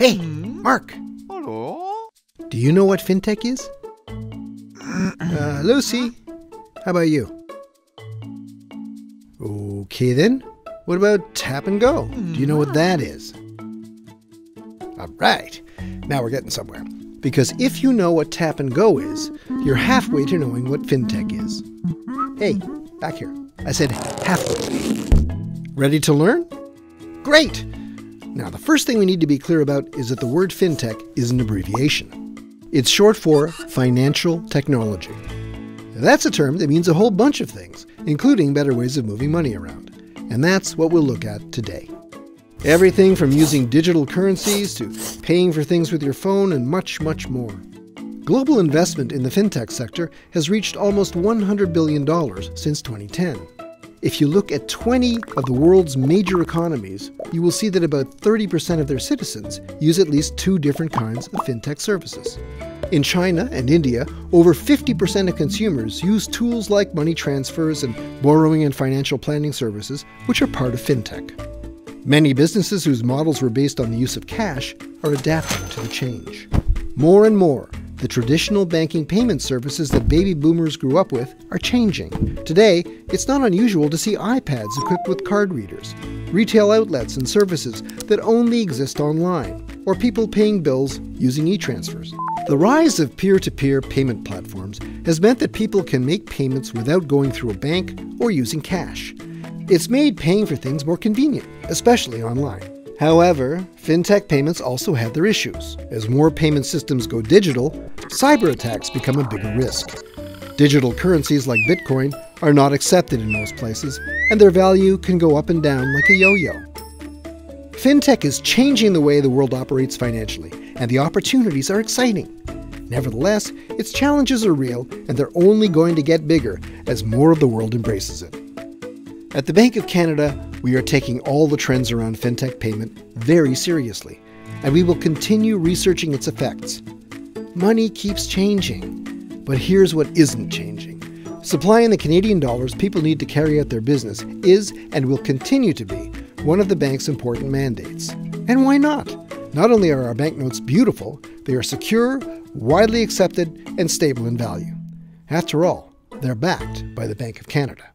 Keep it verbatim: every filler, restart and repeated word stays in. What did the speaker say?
Hey, Mark. Hello? Do you know what fintech is? Uh, Lucy, how about you? Okay then. What about tap and go? Do you know what that is? All right. Now we're getting somewhere. Because if you know what tap and go is, you're halfway to knowing what fintech is. Hey, back here. I said halfway. Ready to learn? Great! Now, the first thing we need to be clear about is that the word fintech is an abbreviation. It's short for financial technology. Now, that's a term that means a whole bunch of things, including better ways of moving money around. And that's what we'll look at today. Everything from using digital currencies to paying for things with your phone and much, much more. Global investment in the fintech sector has reached almost one hundred billion dollars since twenty ten. If you look at twenty of the world's major economies, you will see that about thirty percent of their citizens use at least two different kinds of fintech services. In China and India, over fifty percent of consumers use tools like money transfers and borrowing and financial planning services, which are part of fintech. Many businesses whose models were based on the use of cash are adapting to the change. More and more, the traditional banking payment services that baby boomers grew up with are changing. Today, it's not unusual to see iPads equipped with card readers, retail outlets and services that only exist online, or people paying bills using e-transfers. The rise of peer-to-peer payment platforms has meant that people can make payments without going through a bank or using cash. It's made paying for things more convenient, especially online. However, fintech payments also have their issues. As more payment systems go digital, cyber attacks become a bigger risk. Digital currencies like Bitcoin are not accepted in most places, and their value can go up and down like a yo-yo. Fintech is changing the way the world operates financially, and the opportunities are exciting. Nevertheless, its challenges are real, and they're only going to get bigger as more of the world embraces it. At the Bank of Canada, we are taking all the trends around fintech payment very seriously, and we will continue researching its effects. Money keeps changing, but here's what isn't changing. Supplying the Canadian dollars people need to carry out their business is and will continue to be one of the bank's important mandates. And why not? Not only are our banknotes beautiful, they are secure, widely accepted, and stable in value. After all, they're backed by the Bank of Canada.